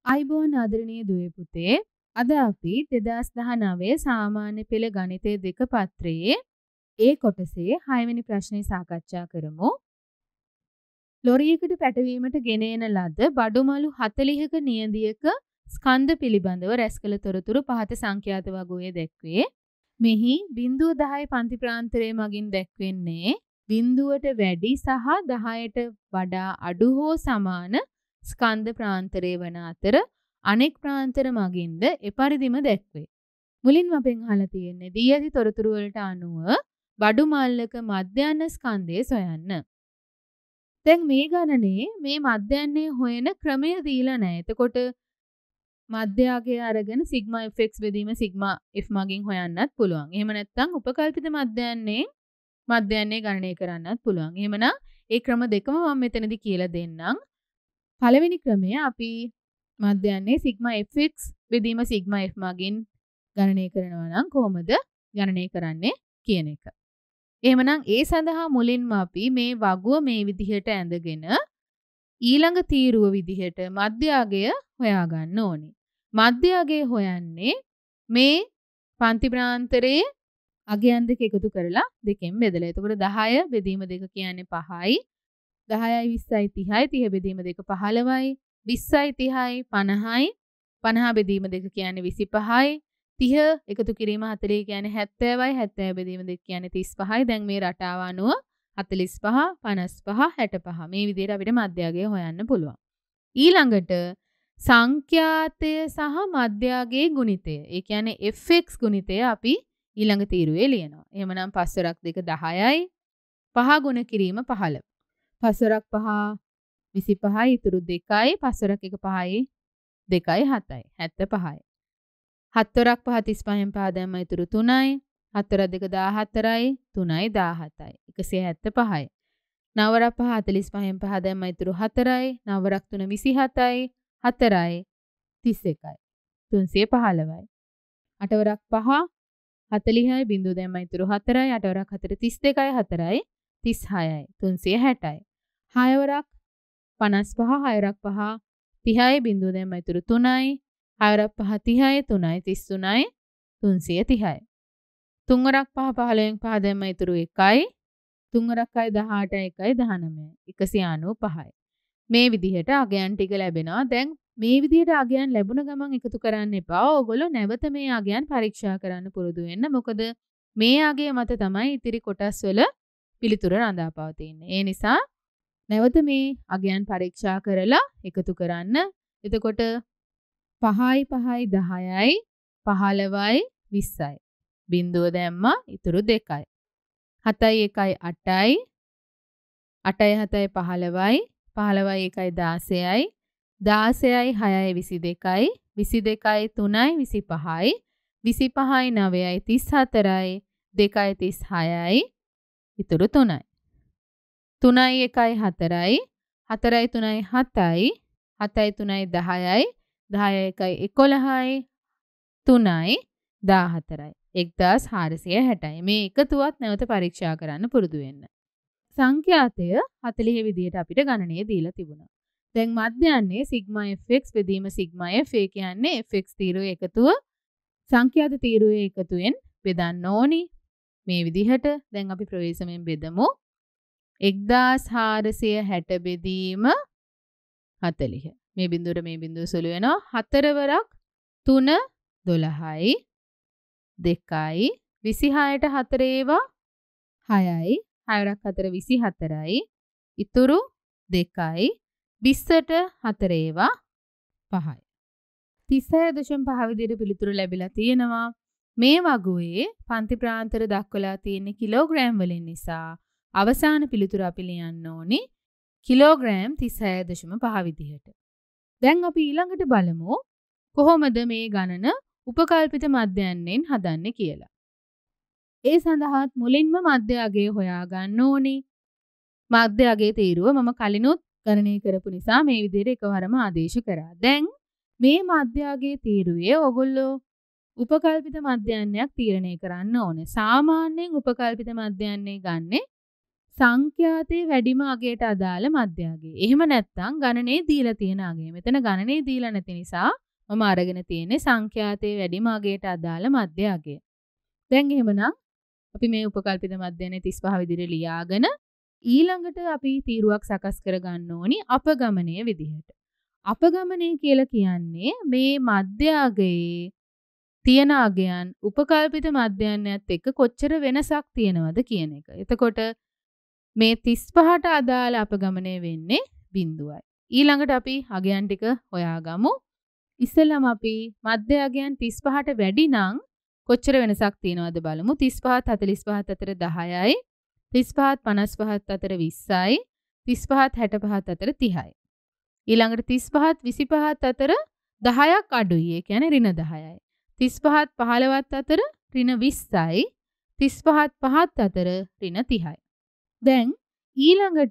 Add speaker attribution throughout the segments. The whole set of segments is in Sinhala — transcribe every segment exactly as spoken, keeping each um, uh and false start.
Speaker 1: අයිබෝන් ආදරණීය දුවේ පුතේ අද අපි දෙදාස් දහනවය සාමාන්‍ය පෙළ ගණිතය දෙක පත්‍රයේ ඒ කොටසේ හයවෙනි ප්‍රශ්නය සාකච්ඡා කරමු. ලොරියකට පැටවීමට ගෙන එන ලද බඩුමලු හතළිහක නියඳියක ස්කන්ධ පිළිබඳව රැස් කළ තොරතුරු පහත සංඛ්‍යාත වගුවේ දැක්වේ. මෙහි බිංදුව දහය පන්ති ප්‍රාන්තරය මගින් දැක්වෙන්නේ බිංදුවට වැඩි සහ දහයට වඩා අඩු හෝ සමාන ස්කන්ධ ප්‍රාන්තරය වන අතර අනෙක් ප්‍රාන්තර මගින්ද එපරිදිම දැක්වේ. මුලින්ම අපෙන් අහලා තියෙන්නේ දී ඇති තොරතුරු වලට අනුව බඩු මල්ලක මධ්‍යස්ථ ස්කන්ධය සොයන්න. දැන් මේ ගණනේ මේ මධ්‍යස්ථය හොයන ක්‍රමය දීලා නැහැ. එතකොට මධ්‍යයාගය අරගෙන සිග්මා fx බෙදීම සිග්මා f මගින් හොයන්නත් පුළුවන්. එහෙම නැත්නම් උපකල්පිත මධ්‍යස්ථයෙන් මධ්‍යස්ථය ගණනය කරන්නත් පුළුවන්. එහෙමනම් ඒ ක්‍රම දෙකම මම මෙතනදී කියලා දෙන්නම්. පළවෙනි ක්‍රමය අපි මධ්‍යස්ථයේ සිග්මා fx බෙදීම සිග්මා f මගින් ගණනය කරනවා නම් කොහොමද ගණනය කරන්නේ කියන එක. එහෙමනම් ඒ සඳහා මුලින්ම අපි මේ වගුව මේ විදිහට ඇඳගෙන ඊළඟ තීරුව විදිහට මධ්‍යයාගය හොයාගන්න ඕනේ. මධ්‍යයාගය හොයන්නේ මේ පන්ති ප්‍රාන්තරයේ අගයන් දෙක එකතු කරලා දෙකෙන් බෙදලා. එතකොට දහය බෙදීම දෙක කියන්නේ පහයි. දහයයි විස්සයි තිහයි තිහ බෙදීම දෙක පහළොවයි. විස්සයි තිහයි පනහයි. පනහ බෙදීම දෙක කියන්නේ විසිපහයි. තිහ එකතු කිරීම හතළිහ කියන්නේ හැත්තෑවයි. හැත්තෑව බෙදීම දෙක කියන්නේ තිස්පහයි. දැන් මේ රටාව අනුව හතළිස් පහ, පනස් පහ, හැට පහ මේ විදිහට අපිට මධ්‍යයාගය හොයන්න පුළුවන්. ඊළඟට සංඛ්‍යාතය සහ මධ්‍යයාගයේ ගුණිතය. ඒ කියන්නේ fx ගුණිතය අපි ඊළඟ තීරුවේ ලියනවා. එහෙමනම් පස්වරක් දෙක දහයයි. පහ ගුණ කිරීම පහළොව. පස්වරක් පහ විසිපහයි ඉතුරු දෙකයි. පස්වරක් එක පහයි දෙකයි හතයි. හැත්තෑපහයි. හත්වරක් පහ තිස්පහෙන් පහ දැම්ම ඉතුරු තුනයි. හත්වරක් දෙක දාහතරයි. තුනයි දාහතයි. එකසිය හැත්තෑපහයි. නවවරක් පහ හතළිස් පහෙන් පහ දැම්ම ඉතුරු හතරයි. නවවරක් තුන විසිහතයි. හතරයි තිස් එකයි. තුන්සිය පහළොවයි. අටවරක් පහ හතළිහයි බිංදුව දැම්ම ඉතුරු හතරයි. අටවරක් හතර තිස් දෙකයි. හතරයි තිස්හයයි. තුන්සිය හැටයි. හයවරක් පනස් පහ. හයවරක් පහ තිහයි බිංදුව දැම්ම ඉතුරු තුනයි. හයවරක් පහ තිහයි. තුනයි තිස් තුනයි. තුන්සිය තිහයි. තුන්වරක් පහ පහළොවෙන් පහ දැම්ම ඉතුරු එකයි. තුන්වරක් හය දහඅටයි එකයි දහනවයයි. එකසිය අනූ පහයි. මේ විදිහට අගයන් ටික ලැබෙනවා. දැන් මේ විදිහට අගයන් ලැබුණ ගමන් එකතු කරන්න එපා. ඕගොල්ලෝ නැවත මේ අගයන් පරීක්ෂා කරන්න පුරුදු වෙන්න. මොකද මේ අගය මත තමයි ඉතිරි කොටස් වල පිළිතුර රඳා පවතින්නේ. ඒ නිසා නැවත මේ අගයන් පරීක්ෂා කරලා එකතු කරන්න. එතකොට පහයි පහයි දහයයි පහළොවයි විස්සයි. බිංදුව දැම්මා ඉතුරු දෙකයි. හතයි එකයි අටයි. අටයි හතයි පහළොවයි. පහළොවයි එකයි දාසයයි. දාසයයි හයයි විසි දෙකයි. විසි දෙකයි තුනයි විසිපහයි. විසිපහයි නවයයි තිස් හතරයි. දෙකයි තිස්හයයි. ඉතුරු තුනයි. තුනයි එකයි හතරයි. හතරයි තුනයි හතයි. හතයි තුනයි දහයයි. දහයයි එකයි එකොළහයි. තුනයි දාහතරයි. එක්දාස් හාරසිය හැටයි. මේ එකතුවත් නැවත පරීක්ෂා කරන්න පුරුදු වෙන්න. සංඛ්‍යාතය හතළිහ විදියට අපිට ගණනය දීලා තිබුණා. දැන් මධ්‍යස්ථයේ සිග්මා fx බෙදීම සිග්මා f ඒ කියන්නේ fx තීරුවේ එකතුව සංඛ්‍යාත තීරුවේ එකතුවෙන් බෙදන්න ඕනි. මේ විදිහට දැන් අපි ප්‍රවේශමෙන් බෙදමු. එක්දාස් හාරසිය හැට බෙදීම හතළිහ. මේ බිංදුවට මේ බිංදුව සුළු වෙනවා. හතරවරක් තුන දොළහයි. දෙකයි විසිහයට හතර ඒවා හයයි. හයවරක් හතර විසිහතරයි. ඉතුරු දෙකයි. විස්සට හතර ඒවා පහයි. තිස්හය දශම පහ විදිහට පිළිතුරු ලැබිලා තියෙනවා. මේ වගුවේ පන්ති ප්‍රාන්තර දක්වලා තියෙන කිලෝග්‍රෑම් වලින් නිසා අවසාන පිළිතුර අපි ලියන්න ඕනි කිලෝග්‍රෑම් තිස්හය දශම පහ විදිහට. දැන් අපි ඊළඟට බලමු කොහොමද මේ ගණන උපකල්පිත මධ්‍යයන්ෙන් හදන්නේ කියලා. ඒ සඳහාත් මුලින්ම මධ්‍යයාගය හොයාගන්න ඕනි. මධ්‍යයාගයේ තීරුව මම කලිනුත් ගණනය කරපු නිසා මේ විදිහට එකවරම ආදේශ කරා. දැන් මේ මධ්‍යයාගයේ තීරුවේ ඔයගොල්ලෝ උපකල්පිත මධ්‍යයන්යක් තීරණය කරන්න ඕනේ. සාමාන්‍යයෙන් උපකල්පිත මධ්‍යයන්ේ ගන්නේ සංඛ්‍යාතයේ වැඩිම අගයට අදාළ මධ්‍ය අගය. එහෙම නැත්නම් ගණනේ දීලා තියෙන අගය. මෙතන ගණනේ දීලා නැති නිසා මම අරගෙන තියෙන්නේ සංඛ්‍යාතයේ වැඩිම අගයට අදාළ මධ්‍ය අගය. දැන් එහෙමනම් අපි මේ උපකල්පිත මධ්‍යයනේ තිස් පහ විදිහට ලියාගෙන ඊළඟට අපි තීරුවක් සකස් කර ගන්න ඕනි අපගමනයේ විදිහට. අපගමනය කියලා කියන්නේ මේ මධ්‍ය අගයේ තියෙන අගයන් උපකල්පිත මධ්‍යයන්යත් එක්ක කොච්චර වෙනසක් තියෙනවද කියන එක. එතකොට මේ තිස් පහට අදාළ අපගමනය වෙන්නේ බිංදුවයි. ඊළඟට අපි අගයන් ටික හොයාගමු. ඉස්සෙල්ලාම අපි මධ්‍ය අගයන් තිස් පහට වැඩි නම් කොච්චර වෙනසක් තියෙනවද බලමු. තිස් පහත් හතළිස් පහත් අතර දහයයි. තිස් පහත් පනස් පහත් අතර විස්සයි. තිස් පහත් හැට පහත් අතර තිහයි. ඊළඟට තිස් පහත් විසි පහත් අතර දහයක් අඩුයි. ඒ කියන්නේ ඍණ දහයයි. තිස් පහත් පහළොවත් අතර ඍණ විස්සයි. තිස් පහත් පහත් අතර ඍණ තිහයි. දැන් ඊළඟට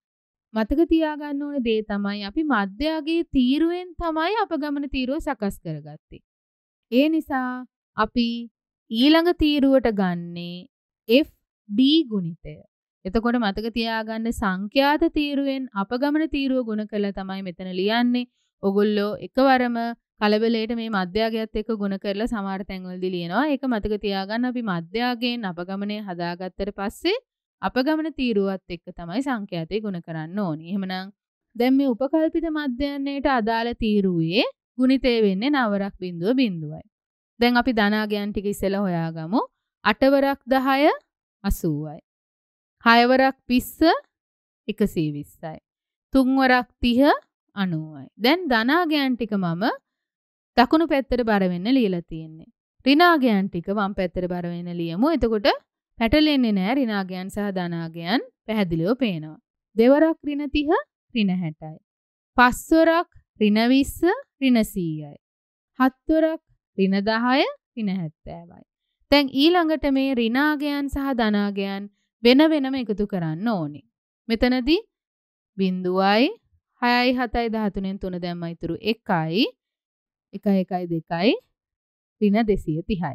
Speaker 1: මතක තියාගන්න ඕන දේ තමයි අපි මධ්‍ය අගයේ තීරුවෙන් තමයි අපගමන තීරුව සකස් කරගත්තේ. ඒ නිසා අපි ඊළඟ තීරුවට ගන්නේ F D ගුණිතය. එතකොට මතක තියාගන්න සංඛ්‍යාත තීරුවෙන් අපගමන තීරුව ගුණ කළා තමයි මෙතන ලියන්නේ. ඔගොල්ලෝ එකවරම කලබලයට මේ මධ්‍යගයත් එක්ක ගුණ කරලා සමහර තැන්වලදී ලියනවා. ඒක මතක තියාගන්න අපි මධ්‍යගයෙන් අපගමනය හදාගත්තට පස්සේ අපගමන තීරුවත් එක්ක තමයි සංඛ්‍යාතේ ගුණ කරන්න ඕනේ. එහෙමනම් දැන් මේ උපකල්පිත මධ්‍යයන්යට අදාළ තීරුවේ ගුණිතය වෙන්නේ නවරක් බිංදුව බිංදුවයි. දැන් අපි ධනාගයන් ටික ඉස්සෙල්ලා හොයාගමු. අටවරක් දහය අසූවයි. හයවරක් විස්ස එකසිය විස්සයි. තුන්වරක් තිහ අනූවයි. දැන් ධනාගයන් ටික මම දකුණු පැත්තට බර වෙන්න ලියලා තියෙන්නේ. ඍණාගයන් ටික වම් පැත්තට බර වෙන්න ලියමු. එතකොට පැටලෙන්නේ නැහැ. ඍණාගයන් සහ ධනාගයන් පැහැදිලිව පේනවා. දෙවරක් ඍණ තිහ ඍණ හැටයි. පස්වරක් ඍණ විස්ස ඍණ සීයයි. හත්වරක් ඍණ දහය ඍණ හැත්තෑවයි. දැන් ඊළඟට මේ ඍණාගයන් සහ ධනාගයන් වෙන වෙනම එකතු කරන්න ඕනේ. මෙතනදී බිංදුවයි හයයි හතයි දහතුනෙන් තුන දැම්ම ඉතුරු එකයි. එකයි එකයි දෙකයි ඍණ දෙසිය තිහයි.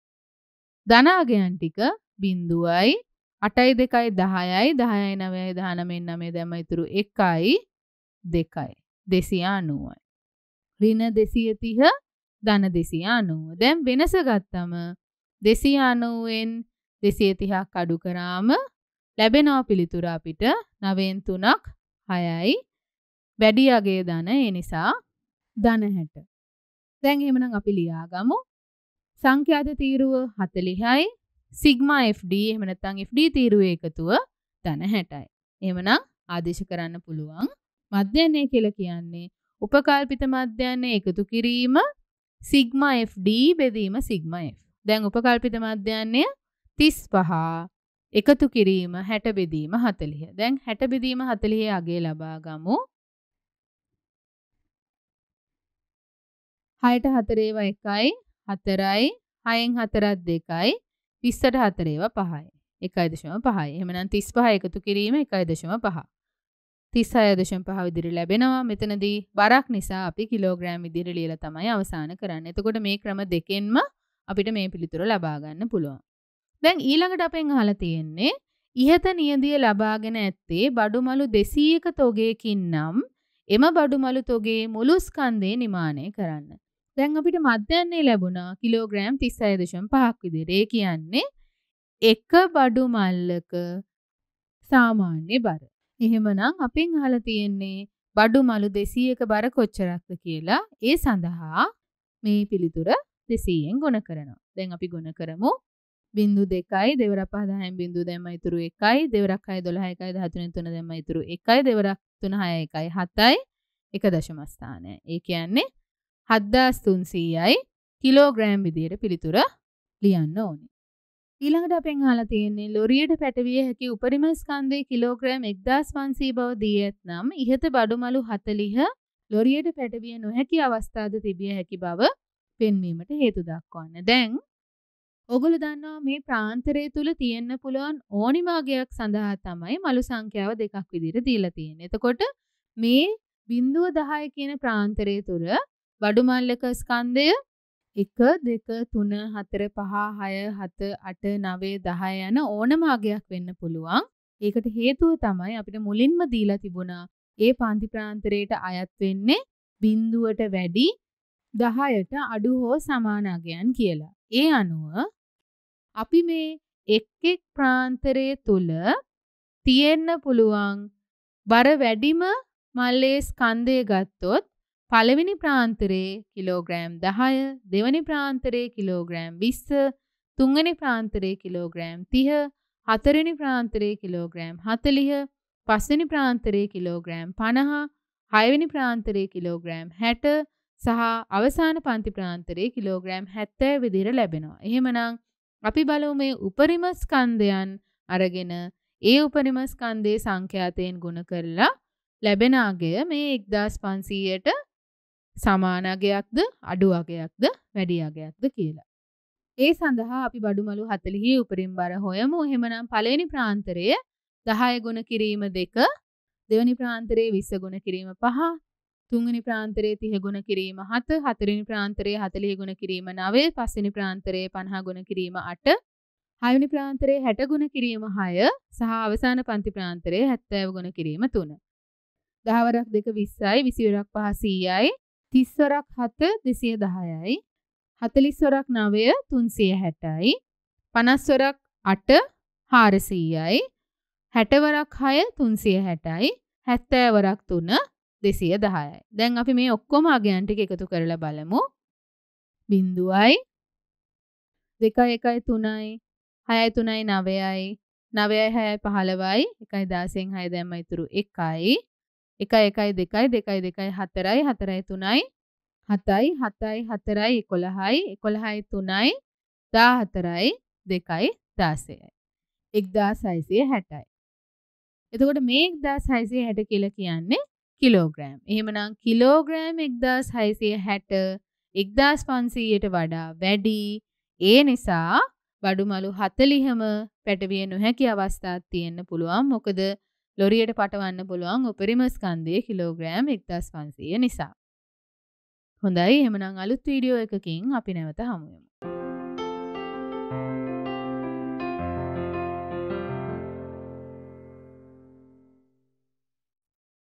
Speaker 1: ධනාගයන් ටික බිංදුවයි අටයි දෙකයි දහයයි දහයයි නවයයි දහනවයෙන් නවය දැම්ම ඉතුරු එකයි දෙකයි දෙසිය අනූවයි. ඍණ දෙසිය තිහ ධන දෙසිය අනූව. දැන් වෙනස ගත්තම දෙසිය අනූවෙන් දෙසිය තිහක් අඩු කරාම ලැබෙනවා පිළිතුර අපිට නවයෙන් තුනක් හයයි. වැඩි අගයේ ධන ඒ නිසා ධන හැට. දැන් එහෙමනම් අපි ලියාගමු. සංඛ්‍යාත තීරුව හතළිහයි සිග්මා F D එහෙම නැත්නම් F D තීරුවේ එකතුව ධන හැටයි. එහෙමනම් ආදේශ කරන්න පුළුවන් මධ්‍යයනය කියලා කියන්නේ උපකල්පිත මධ්‍යයනය එකතු කිරීම සිග්මා F D බෙදීම සිග්මා F. දැන් උපකල්පිත මධ්‍යයනය තිස් පහ එකතු කිරීම හැට බෙදීම හතළිහ. දැන් හැට බෙදීම හතළිහ අගය ලබා ගමු. හයට හතර ඒවා එකයි හතරයි හයෙන් හතරක් දෙකයි විස්සට හතර ඒවා පහයි එකයි දශම පහයි. එහෙමනම් තිස් පහ එකතු කිරීම එකයි දශම පහ. තිස් හය දශම පහ විදිහට ලැබෙනවා. මෙතනදී බරක් නිසා අපි කිලෝග්‍රෑම් විදිහට ලියලා තමයි අවසන් කරන්නේ. එතකොට මේ ක්‍රම දෙකෙන්ම අපිට මේ පිළිතුර ලබා ගන්න පුළුවන්. දැන් ඊළඟට අපෙන් අහලා තියෙන්නේ ඉහත නියදිය ලබාගෙන ඇත්තේ බඩුමලු දෙසීයක තොගයකින් නම් එම බඩුමලු තොගේ මුළු ස්කන්ධය නිමානය කරන්න. දැන් අපිට මධ්‍යයන්නේ ලැබුණා කිලෝග්‍රෑම් තිස් හය දශම පහක් විදිහට. ඒ කියන්නේ එක බඩු මල්ලක සාමාන්‍ය බර. එහෙමනම් අපෙන් අහලා තියෙන්නේ බඩු මලු දෙසීයක බර කොච්චරක්ද කියලා. ඒ සඳහා මේ පිළිතුර දෙසීයෙන් ගුණ කරනවා. දැන් අපි ගුණ කරමු. බිංදු දෙකයි දෙවරක් පහ දහයෙන් බිංදු දැම්ම ඉතුරු එකයි. දෙවරක් හය දොළහ එකයි දහතුනෙන් තුන දැම්ම ඉතුරු එකයි. දෙවරක් තුන හය එකයි හතයි එක දශම ස්ථානයයි. ඒ කියන්නේ හත්දාස් තුන්සීයයි කිලෝග්‍රෑම් විදියට පිළිතුර ලියන්න ඕනේ. ඊළඟට අපෙන් අහලා තියෙන්නේ ලොරියට පැටවිය හැකි උපරිම ස්කන්ධයේ කිලෝග්‍රෑම් එක්දාස් පන්සීය බව දී ඇතනම් ඉහත බඩුමලු හතළිහ ලොරියට පැටවිය නොහැකි අවස්ථාද තිබිය හැකි බව පෙන්වීමට හේතු දක්වන්න. දැන් ඔගොල්ලෝ දන්නවා මේ ප්‍රාන්තරය තුල තියෙන්න පුළුවන් ඕනිම අගයක් සඳහා තමයි මලු සංඛ්‍යාව දෙකක් විදිහට දීලා තියෙන්නේ. එතකොට මේ බිංදුව දහය කියන ප්‍රාන්තරය තුල බඩු මල්ලක ස්කන්ධය එක දෙක තුන හතර පහ හය හත අට නවය දහය යන ඕනම අගයක් වෙන්න පුළුවන්. ඒකට හේතුව තමයි අපිට මුලින්ම දීලා තිබුණා ඒ පාන්ති ප්‍රාන්තරයට අයත් වෙන්නේ බිංදුවට වැඩි දහයට අඩු හෝ සමාන අගයන් කියලා. ඒ අනුව අපි මේ එක් එක් ප්‍රාන්තරයේ තුල තියෙන්න පුළුවන් බර වැඩිම මල්ලේ ස්කන්ධය ගත්තොත් පළවෙනි ප්‍රාන්තරයේ කිලෝග්‍රෑම් දහය, දෙවෙනි ප්‍රාන්තරයේ කිලෝග්‍රෑම් විස්ස, තුන්වෙනි ප්‍රාන්තරයේ කිලෝග්‍රෑම් තිහ, හතරවෙනි ප්‍රාන්තරයේ කිලෝග්‍රෑම් හතළිහ, පස්වෙනි ප්‍රාන්තරයේ කිලෝග්‍රෑම් පනහ, හයවෙනි ප්‍රාන්තරයේ කිලෝග්‍රෑම් හැට සහ අවසාන පන්ති ප්‍රාන්තරයේ කිලෝග්‍රෑම් හැත්තෑ විදිහට ලැබෙනවා. එහෙමනම් අපි බලමු මේ උපරිම ස්කන්ධයන් අරගෙන ඒ උපරිම ස්කන්ධයේ සංඛ්‍යාතයෙන් ගුණ කරලා ලැබෙන අගය මේ එක්දාස් පන්සීයට සමාන අගයක්ද අඩු අගයක්ද වැඩි අගයක්ද කියලා. ඒ සඳහා අපි බඩුමලු හතළිහ උපරිම බර හොයමු. එහෙමනම් පළවෙනි ප්‍රාන්තරය දහය ගුණ කිරීම දෙක, දෙවෙනි ප්‍රාන්තරයේ විස්ස ගුණ කිරීම පහ, තුන්වෙනි ප්‍රාන්තරයේ තිහ ගුණ කිරීම හත, හතරවෙනි ප්‍රාන්තරයේ හතළිහ ගුණ කිරීම නවය, පස්වෙනි ප්‍රාන්තරයේ පනහ ගුණ කිරීම අට, හයවෙනි ප්‍රාන්තරයේ හැට ගුණ කිරීම හය සහ අවසාන පන්ති ප්‍රාන්තරයේ හැත්තෑ ගුණ කිරීම තුන. දහ වරක් දෙක විස්සයි, විසි වරක් පහ සීයයි, තිස් වරක් හත දෙසිය දහයයි, හතළිස් වරක් නවය තුන්සිය හැටයි, පනස් වරක් අට හාරසීයයි, හැට වරක් හය තුන්සිය හැටයි, හැත්තෑ වරක් තුන දෙසිය දහයයි. දැන් අපි මේ ඔක්කොම අගයන් ටික එකතු කරලා බලමු. බිංදුවයි, දෙකයි එකයි තුනයි, හයයි තුනයි නවයයි, නවයයි හයයි පහළොවයි, එකයි දාසයෙන් හය දැම්ම ඉතුරු එකයි, එකයි එකයි දෙකයි, දෙකයි දෙකයි හතරයි, හතරයි තුනයි හතයි, හතයි හතරයි එකොළහයි, එකොළහයි තුනයි දාහතරයි, දෙකයි දාසයයි. එක්දාස් හයසිය හැටයි. එතකොට මේ එක්දාස් හයසිය හැට කියලා කියන්නේ කිලෝග්‍රෑම්. එහෙමනම් කිලෝග්‍රෑම් එක්දාස් හයසිය හැට එක්දාස් පන්සීයට වඩා වැඩි. ඒ නිසා බඩුමලු හතළිහම පැටවිය නොහැකි අවස්ථාවක් තියෙන්න පුළුවන්. මොකද ලොරියට පටවන්න පුළුවන් උපරිම ස්කන්ධයේ කිලෝග්‍රෑම් එක්දාස් පන්සීය නිසා. හොඳයි, එහෙමනම් අලුත් වීඩියෝ එකකින් අපි නැවත හමු වෙමු.